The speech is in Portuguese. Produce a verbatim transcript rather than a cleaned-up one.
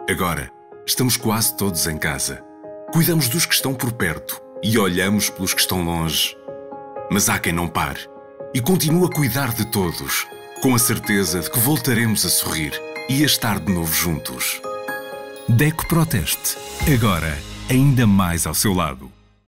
Agora, estamos quase todos em casa. Cuidamos dos que estão por perto e olhamos pelos que estão longe. Mas há quem não pare e continua a cuidar de todos, com a certeza de que voltaremos a sorrir e a estar de novo juntos. DECO Proteste. Agora, ainda mais ao seu lado.